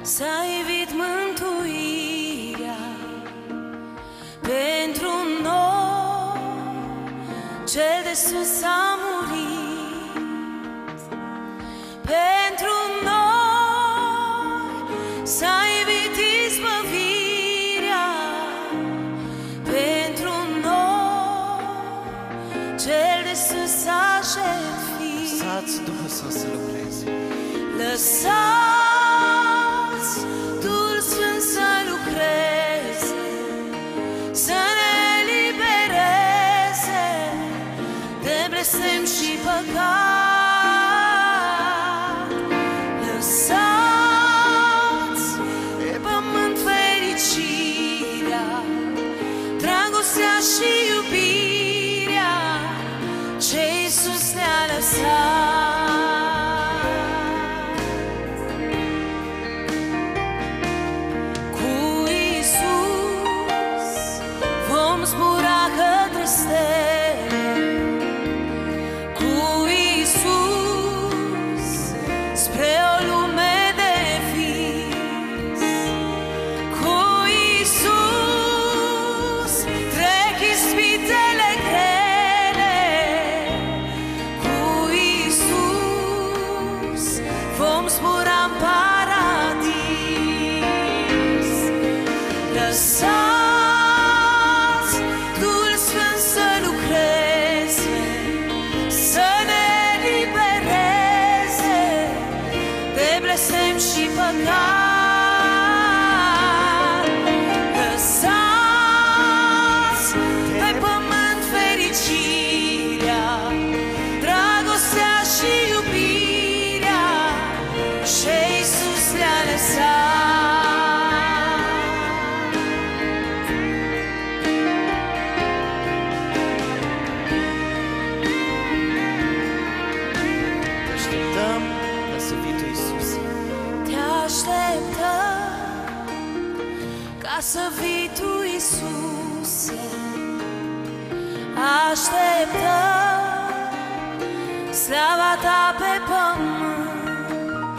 S-a ivit mântuirea pentru noi, Cel de sus a murit pentru noi. S-a ivit izbăvirea pentru noi, Cel de sus a jertfit. Lăsați Duhul Sfânt să lucreze. Lăsați Duhul Sfânt să lucreze, să ne elibereze de blestem și păcat. Lăsați pe pământ fericirea, dragostea și iubirea ce Iisus ne-a lăsat. Zbura către stele, cu Iisus spre o lume de vis. Cu Iisus trec ispitele grele, cu Iisus vom zbura în paradis. Lăsați blestem și păcat. Lăsați pe pământ fericirea, dragostea și iubirea ce Iisus le-a lăsat. Te așteptăm ca să vii Tu, Iisus. Te așteptăm ca să vii Tu, Iisuse. Așteptăm slava Ta pe pământ.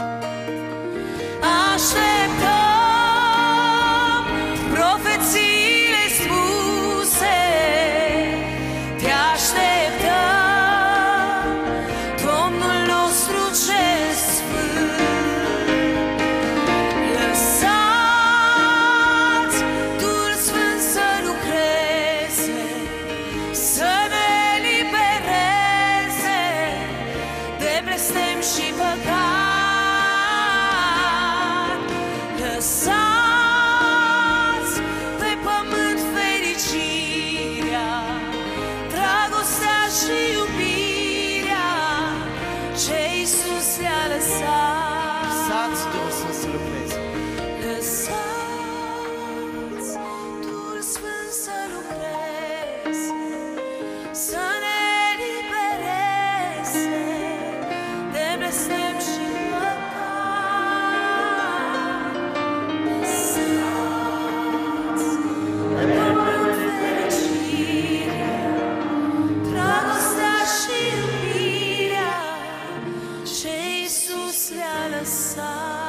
Așteptăm profețiile spuse. Te așteptăm, Domnul nostru cel sfânt. Lăsați Duhul Sfânt să lucreze, să ne elibereze de blestem și păcat. Lăsați pe pământ fericirea, dragostea și iubirea ce Iisus le-a lăsat. Lăsați Duhul Sfânt să lucreze. Lăsați Duhul Sfânt să lucreze, să ne elibereze de blestem și păcat. Lăsați pe pământ fericirea, dragostea și iubirea ce Iisus le-a lăsat.